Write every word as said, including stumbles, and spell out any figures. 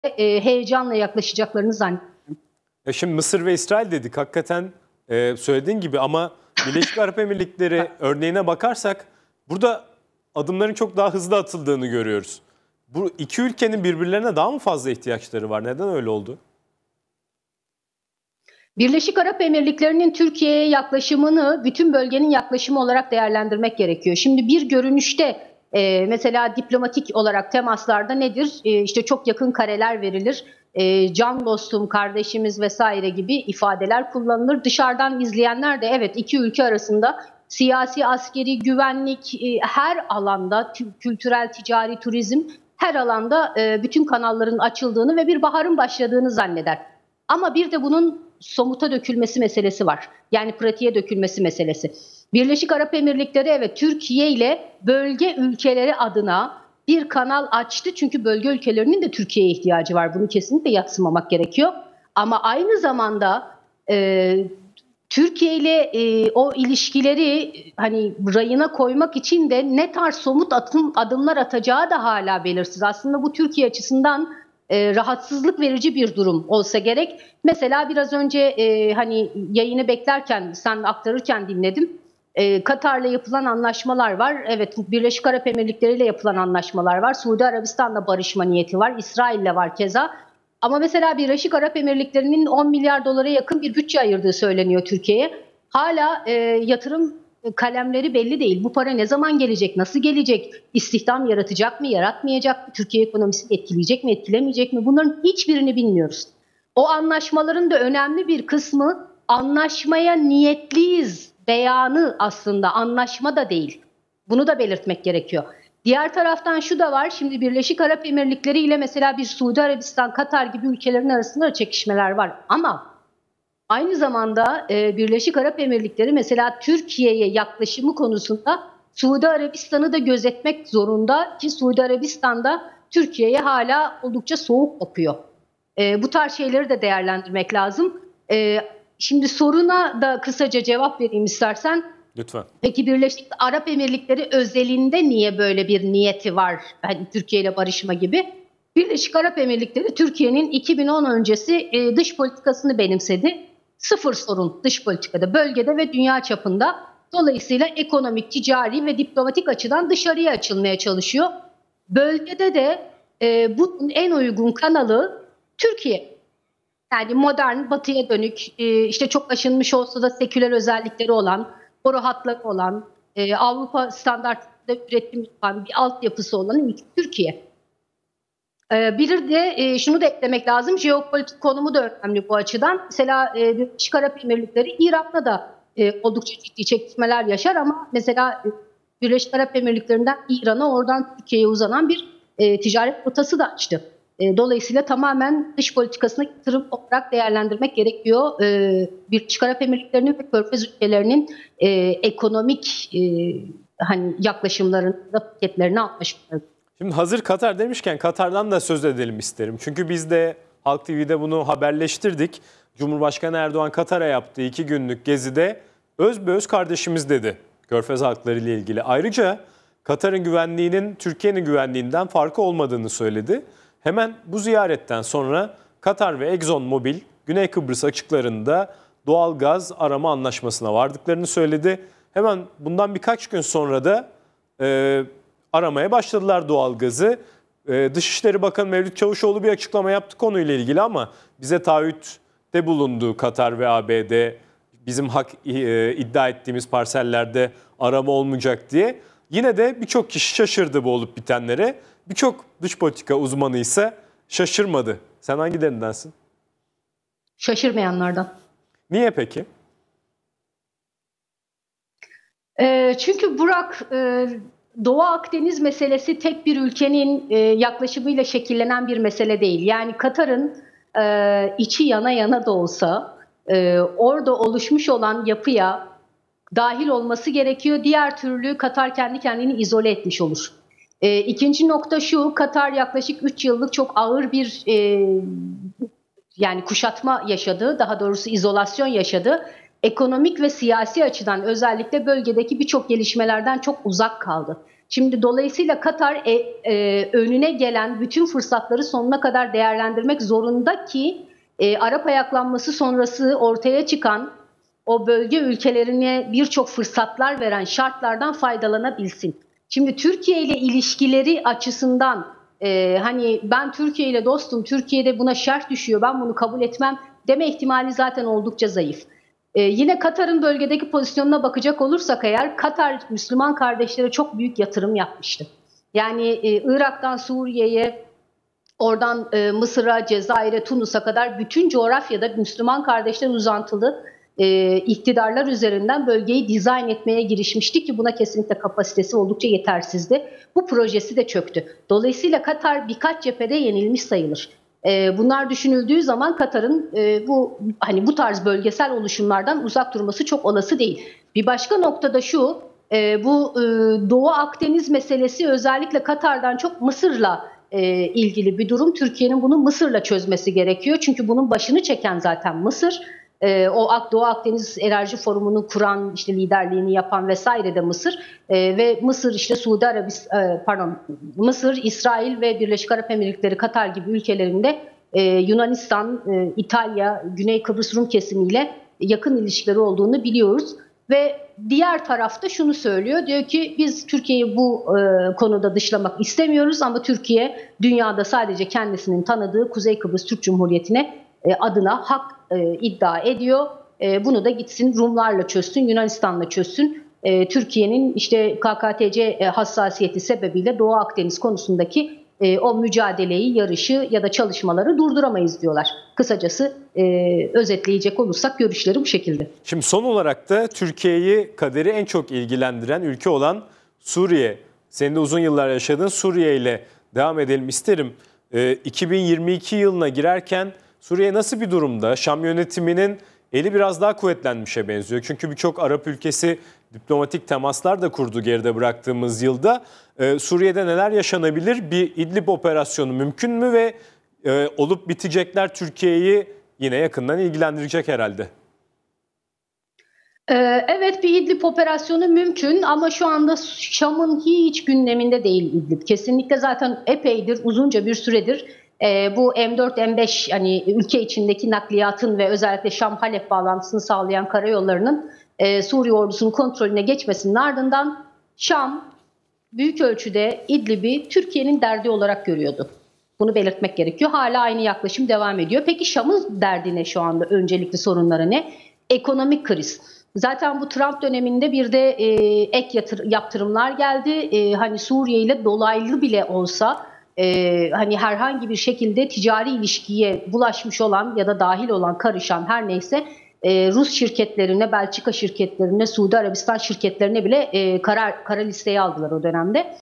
e, heyecanla yaklaşacaklarını zannediyorum. Ya şimdi Mısır ve İsrail dedik. Hakikaten e, söylediğin gibi ama Birleşik Arap Emirlikleri örneğine bakarsak burada adımların çok daha hızlı atıldığını görüyoruz. Bu iki ülkenin birbirlerine daha mı fazla ihtiyaçları var? Neden öyle oldu? Birleşik Arap Emirlikleri'nin Türkiye'ye yaklaşımını bütün bölgenin yaklaşımı olarak değerlendirmek gerekiyor. Şimdi bir görünüşte e, mesela diplomatik olarak temaslarda nedir? E, işte çok yakın kareler verilir. E, can dostum, kardeşimiz vesaire gibi ifadeler kullanılır. Dışarıdan izleyenler de evet iki ülke arasında siyasi, askeri, güvenlik e, her alanda, kültürel, ticari, turizm her alanda e, bütün kanalların açıldığını ve bir baharın başladığını zanneder. Ama bir de bunun somuta dökülmesi meselesi var. Yani pratiğe dökülmesi meselesi. Birleşik Arap Emirlikleri evet Türkiye ile bölge ülkeleri adına bir kanal açtı. Çünkü bölge ülkelerinin de Türkiye'ye ihtiyacı var. Bunu kesinlikle yadsımamak gerekiyor. Ama aynı zamanda e, Türkiye ile e, o ilişkileri hani rayına koymak için de ne tarz somut atım, adımlar atacağı da hala belirsiz. Aslında bu Türkiye açısından e, rahatsızlık verici bir durum olsa gerek. Mesela biraz önce e, hani yayını beklerken, sen aktarırken dinledim. E, Katar'la yapılan anlaşmalar var. Evet, Birleşik Arap Emirlikleri ile yapılan anlaşmalar var. Suudi Arabistan'la barışma niyeti var. İsrail'le var keza. Ama mesela Birleşik Arap Emirlikleri'nin on milyar dolara yakın bir bütçe ayırdığı söyleniyor Türkiye'ye. Hala e, yatırım kalemleri belli değil. Bu para ne zaman gelecek, nasıl gelecek, istihdam yaratacak mı, yaratmayacak mı, Türkiye ekonomisini etkileyecek mi, etkilemeyecek mi? Bunların hiçbirini bilmiyoruz. O anlaşmaların da önemli bir kısmı anlaşmaya niyetliyiz beyanı aslında, anlaşma da değil. Bunu da belirtmek gerekiyor. Diğer taraftan şu da var, şimdi Birleşik Arap Emirlikleri ile mesela bir Suudi Arabistan, Katar gibi ülkelerin arasında çekişmeler var. Ama aynı zamanda e, Birleşik Arap Emirlikleri mesela Türkiye'ye yaklaşımı konusunda Suudi Arabistan'ı da gözetmek zorunda ki Suudi Arabistan'da Türkiye'ye hala oldukça soğuk bakıyor. E, bu tarz şeyleri de değerlendirmek lazım. E, şimdi soruna da kısaca cevap vereyim istersen. Lütfen. Peki Birleşik Arap Emirlikleri özelinde niye böyle bir niyeti var? Hani Türkiye ile barışma gibi. Birleşik Arap Emirlikleri Türkiye'nin iki bin on öncesi e, dış politikasını benimsedi. Sıfır sorun dış politikada, bölgede ve dünya çapında. Dolayısıyla ekonomik, ticari ve diplomatik açıdan dışarıya açılmaya çalışıyor. Bölgede de e, bunun en uygun kanalı Türkiye. Yani modern, batıya dönük, e, işte çok aşınmış olsa da seküler özellikleri olan, boru hatları olan, e, Avrupa standartında üretim yapan bir altyapısı olan ülke Türkiye. E, bir de e, şunu da eklemek lazım, jeopolitik konumu da önemli bu açıdan. Mesela e, Birleşik Arap Emirlikleri İran'da da e, oldukça ciddi çekişmeler yaşar ama mesela e, Birleşik Arap Emirlikleri'nden İran'a, oradan Türkiye'ye uzanan bir e, ticaret rotası da açtı. E, dolayısıyla tamamen dış politikasına yatırım olarak değerlendirmek gerekiyor. E, Birleşik Arap Emirlikleri'nin ve Körfez ülkelerinin e, ekonomik e, hani yaklaşımlarını, paketlerini anlaşmaları. Şimdi hazır Katar demişken Katar'dan da söz edelim isterim. Çünkü biz de Halk T V'de bunu haberleştirdik. Cumhurbaşkanı Erdoğan Katar'a yaptığı iki günlük gezide özbeöz kardeşimiz dedi Körfez halkları ile ilgili. Ayrıca Katar'ın güvenliğinin Türkiye'nin güvenliğinden farkı olmadığını söyledi. Hemen bu ziyaretten sonra Katar ve ExxonMobil Güney Kıbrıs açıklarında doğal gaz arama anlaşmasına vardıklarını söyledi. Hemen bundan birkaç gün sonra da e, aramaya başladılar doğal gazı. E, Dışişleri Bakanı Mevlüt Çavuşoğlu bir açıklama yaptı konuyla ilgili ama bize taahhütte bulundu Katar ve A B D bizim hak e, iddia ettiğimiz parsellerde arama olmayacak diye. Yine de birçok kişi şaşırdı bu olup bitenlere. Birçok dış politika uzmanı ise şaşırmadı. Sen hangilerindensin? Şaşırmayanlardan. Niye peki? E, çünkü Burak, e, Doğu Akdeniz meselesi tek bir ülkenin e, yaklaşımıyla şekillenen bir mesele değil. Yani Katar'ın e, içi yana yana da olsa e, orada oluşmuş olan yapıya dahil olması gerekiyor. Diğer türlü Katar kendi kendini izole etmiş olur. E, ikinci nokta şu, Katar yaklaşık üç yıllık çok ağır bir e, yani kuşatma yaşadı, daha doğrusu izolasyon yaşadı. Ekonomik ve siyasi açıdan özellikle bölgedeki birçok gelişmelerden çok uzak kaldı. Şimdi dolayısıyla Katar e, e, önüne gelen bütün fırsatları sonuna kadar değerlendirmek zorunda ki e, Arap ayaklanması sonrası ortaya çıkan o bölge ülkelerine birçok fırsatlar veren şartlardan faydalanabilsin. Şimdi Türkiye ile ilişkileri açısından e, hani ben Türkiye ile dostum, Türkiye'de buna şerh düşüyor, ben bunu kabul etmem deme ihtimali zaten oldukça zayıf. Ee, yine Katar'ın bölgedeki pozisyonuna bakacak olursak eğer, Katar Müslüman kardeşlere çok büyük yatırım yapmıştı. Yani e, Irak'tan Suriye'ye, oradan e, Mısır'a, Cezayir'e, Tunus'a kadar bütün coğrafyada Müslüman kardeşler uzantılı e, iktidarlar üzerinden bölgeyi dizayn etmeye girişmişti ki buna kesinlikle kapasitesi oldukça yetersizdi. Bu projesi de çöktü. Dolayısıyla Katar birkaç cephede yenilmiş sayılır. Bunlar düşünüldüğü zaman Katar'ın bu hani bu tarz bölgesel oluşumlardan uzak durması çok olası değil. Bir başka noktada şu, bu Doğu Akdeniz meselesi özellikle Katar'dan çok Mısır'la ilgili bir durum. Türkiye'nin bunu Mısır'la çözmesi gerekiyor. Çünkü bunun başını çeken zaten Mısır. O Doğu Akdeniz Enerji Forumu'nu kuran, işte liderliğini yapan vesaire de Mısır ve Mısır işte Suudi Arabistan, pardon Mısır, İsrail ve Birleşik Arap Emirlikleri, Katar gibi ülkelerinde Yunanistan, İtalya, Güney Kıbrıs Rum kesimiyle yakın ilişkileri olduğunu biliyoruz ve diğer tarafta şunu söylüyor, diyor ki biz Türkiye'yi bu konuda dışlamak istemiyoruz ama Türkiye dünyada sadece kendisinin tanıdığı Kuzey Kıbrıs Türk Cumhuriyeti'ne adına hak e, iddia ediyor. E, bunu da gitsin Rumlarla çözsün, Yunanistan'la çözsün. E, Türkiye'nin işte K K T C e, hassasiyeti sebebiyle Doğu Akdeniz konusundaki e, o mücadeleyi, yarışı ya da çalışmaları durduramayız diyorlar. Kısacası e, özetleyecek olursak görüşleri bu şekilde. Şimdi son olarak da Türkiye'yi, kaderi en çok ilgilendiren ülke olan Suriye. Senin de uzun yıllar yaşadığın Suriye ile devam edelim isterim. E, iki bin yirmi iki yılına girerken Suriye nasıl bir durumda? Şam yönetiminin eli biraz daha kuvvetlenmişe benziyor. Çünkü birçok Arap ülkesi diplomatik temaslar da kurdu geride bıraktığımız yılda. Ee, Suriye'de neler yaşanabilir? Bir İdlib operasyonu mümkün mü ve e, olup bitecekler Türkiye'yi yine yakından ilgilendirecek herhalde? Evet, bir İdlib operasyonu mümkün ama şu anda Şam'ın hiç gündeminde değil İdlib. Kesinlikle zaten epeydir, uzunca bir süredir E, bu M dört M beş hani ülke içindeki nakliyatın ve özellikle Şam-Halep bağlantısını sağlayan karayollarının e, Suriye ordusunun kontrolüne geçmesinin ardından Şam büyük ölçüde İdlib'i Türkiye'nin derdi olarak görüyordu. Bunu belirtmek gerekiyor. Hala aynı yaklaşım devam ediyor. Peki Şam'ın derdi ne şu anda? Öncelikli sorunları ne? Ekonomik kriz. Zaten bu Trump döneminde bir de e, ek yatır, yaptırımlar geldi. E, hani Suriye ile dolaylı bile olsa Ee, hani herhangi bir şekilde ticari ilişkiye bulaşmış olan ya da dahil olan, karışan her neyse e, Rus şirketlerine, Belçika şirketlerine, Suudi Arabistan şirketlerine bile e, kara, kara listeye aldılar o dönemde.